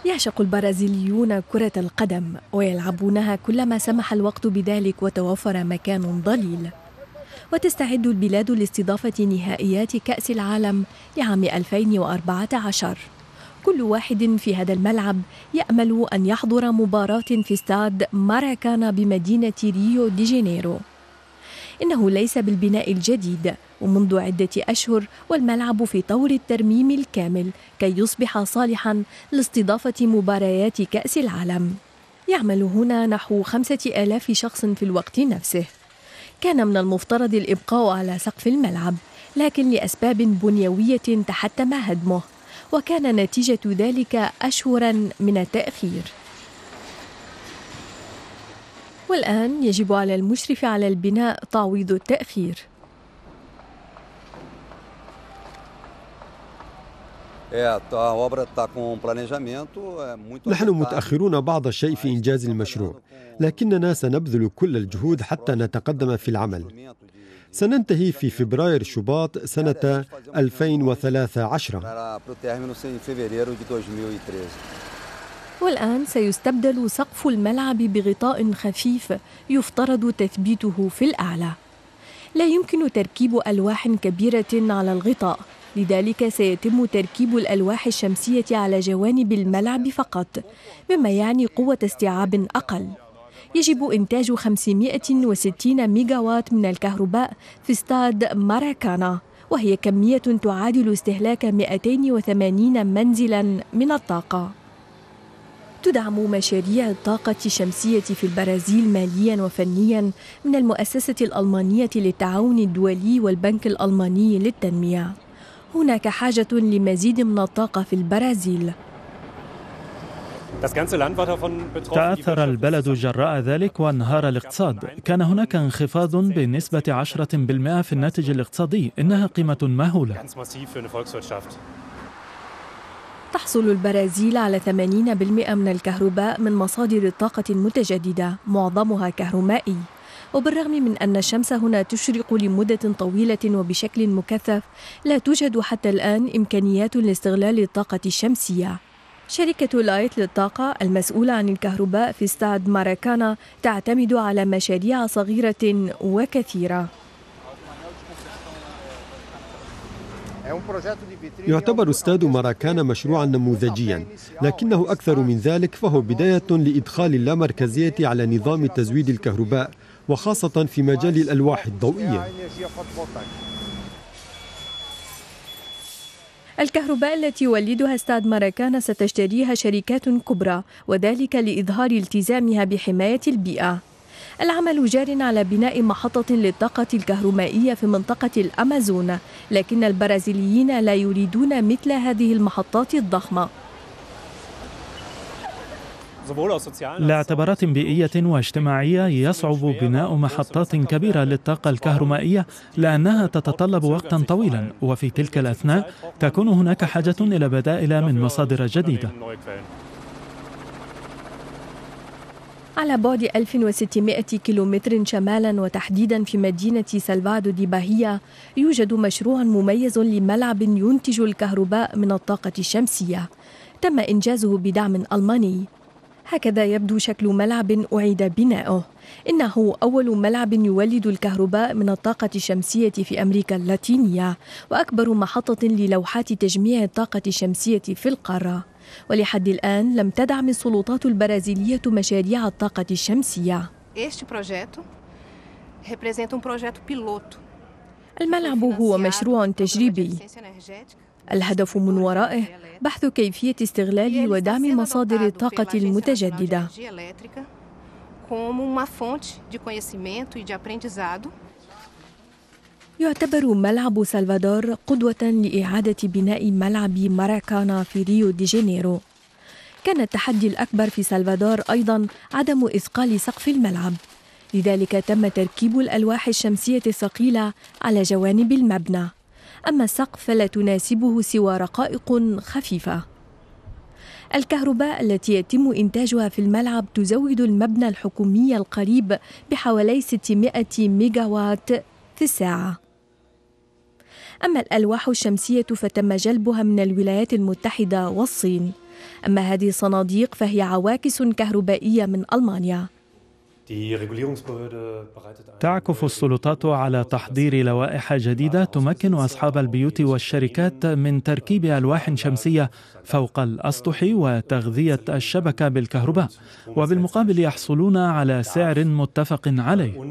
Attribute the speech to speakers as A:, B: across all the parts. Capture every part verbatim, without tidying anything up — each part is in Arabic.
A: يعشق البرازيليون كرة القدم ويلعبونها كلما سمح الوقت بذلك وتوفر مكان ضليل. وتستعد البلاد لاستضافة نهائيات كأس العالم لعام ألفين وأربعة عشر. كل واحد في هذا الملعب يأمل أن يحضر مباراة في استاد ماراكانا بمدينة ريو دي جانيرو. إنه ليس بالبناء الجديد، ومنذ عدة أشهر والملعب في طور الترميم الكامل كي يصبح صالحاً لاستضافة مباريات كأس العالم. يعمل هنا نحو خمسة آلاف شخص في الوقت نفسه. كان من المفترض الإبقاء على سقف الملعب، لكن لأسباب بنيوية تحتم هدمه، وكان نتيجة ذلك أشهراً من التأخير. والآن يجب على المشرف على البناء تعويض التأخير.
B: نحن متأخرون بعض الشيء في إنجاز المشروع، لكننا سنبذل كل الجهود حتى نتقدم في العمل. سننتهي في فبراير شباط سنة ألفين وثلاثة عشر.
A: والآن سيستبدل سقف الملعب بغطاء خفيف يفترض تثبيته في الأعلى. لا يمكن تركيب ألواح كبيرة على الغطاء، لذلك سيتم تركيب الألواح الشمسية على جوانب الملعب فقط، مما يعني قوة استيعاب أقل. يجب إنتاج خمسمائة وستين ميجاوات من الكهرباء في استاد ماراكانا، وهي كمية تعادل استهلاك مئتين وثمانين منزلاً من الطاقة. تدعم مشاريع الطاقة الشمسية في البرازيل مالياً وفنياً من المؤسسة الألمانية للتعاون الدولي والبنك الألماني للتنمية. هناك حاجة لمزيد من الطاقة في البرازيل.
C: تأثر البلد جراء ذلك وانهار الاقتصاد. كان هناك انخفاض بنسبة عشرة بالمئة في الناتج الاقتصادي. إنها قيمة مهولة.
A: تحصل البرازيل على ثمانين بالمئة من الكهرباء من مصادر الطاقة المتجددة، معظمها كهرومائي. وبالرغم من أن الشمس هنا تشرق لمدة طويلة وبشكل مكثف، لا توجد حتى الآن إمكانيات لاستغلال الطاقة الشمسية. شركة لايت للطاقة المسؤولة عن الكهرباء في استاد ماراكانا تعتمد على مشاريع صغيرة وكثيرة.
B: يعتبر استاد ماراكانا مشروعا نموذجيا، لكنه أكثر من ذلك، فهو بداية لإدخال اللامركزية على نظام تزويد الكهرباء، وخاصة في مجال الألواح الضوئية.
A: الكهرباء التي يولدها استاد ماراكانا ستشتريها شركات كبرى، وذلك لإظهار التزامها بحماية البيئة. العمل جار على بناء محطة للطاقة الكهرومائية في منطقة الأمازون، لكن البرازيليين لا يريدون مثل هذه المحطات الضخمة.
C: لاعتبارات بيئية واجتماعية يصعب بناء محطات كبيرة للطاقة الكهرومائية لأنها تتطلب وقتا طويلا، وفي تلك الأثناء تكون هناك حاجة إلى بدائل من مصادر جديدة.
A: على بعد ألف وستمائة كيلومتر شمالا وتحديدا في مدينة سالفادو دي باهيا، يوجد مشروع مميز لملعب ينتج الكهرباء من الطاقة الشمسية. تم إنجازه بدعم ألماني. هكذا يبدو شكل ملعب أعيد بناؤه. إنه أول ملعب يولد الكهرباء من الطاقة الشمسية في أمريكا اللاتينية، وأكبر محطة للوحات تجميع الطاقة الشمسية في القارة. ولحد الآن لم تدعم السلطات البرازيلية مشاريع الطاقة الشمسية. الملعب هو مشروع تجريبي. الهدف من ورائه بحث كيفية استغلال ودعم مصادر الطاقة المتجددة. يعتبر ملعب سلفادور قدوة لإعادة بناء ملعب ماراكانا في ريو دي جانيرو. كان التحدي الأكبر في سلفادور أيضا عدم إثقال سقف الملعب، لذلك تم تركيب الألواح الشمسية الثقيلة على جوانب المبنى. أما السقف فلا تناسبه سوى رقائق خفيفة. الكهرباء التي يتم إنتاجها في الملعب تزود المبنى الحكومي القريب بحوالي ستمائة ميجاوات في الساعة. أما الألواح الشمسية فتم جلبها من الولايات المتحدة والصين، أما هذه الصناديق فهي عواكس كهربائية من ألمانيا.
C: تعكف السلطات على تحضير لوائح جديدة تمكن أصحاب البيوت والشركات من تركيب ألواح شمسية فوق الأسطح وتغذية الشبكة بالكهرباء، وبالمقابل يحصلون على سعر متفق عليه.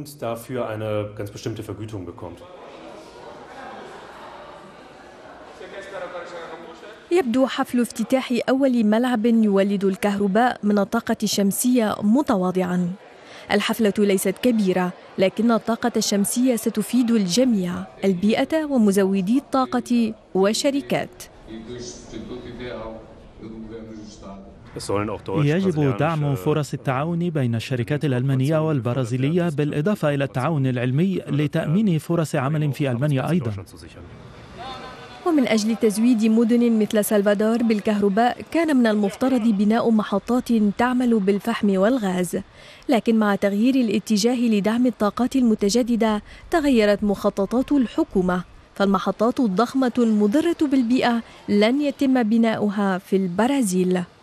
A: يبدو حفل افتتاح أول ملعب يولد الكهرباء من الطاقة الشمسية متواضعاً. الحفلة ليست كبيرة، لكن الطاقة الشمسية ستفيد الجميع، البيئة ومزودي الطاقة والشركات.
C: يجب دعم فرص التعاون بين الشركات الألمانية والبرازيلية، بالإضافة إلى التعاون العلمي لتأمين فرص عمل في ألمانيا أيضاً.
A: ومن أجل تزويد مدن مثل سلفادور بالكهرباء كان من المفترض بناء محطات تعمل بالفحم والغاز، لكن مع تغيير الاتجاه لدعم الطاقات المتجددة تغيرت مخططات الحكومة، فالمحطات الضخمة المضرة بالبيئة لن يتم بناؤها في البرازيل.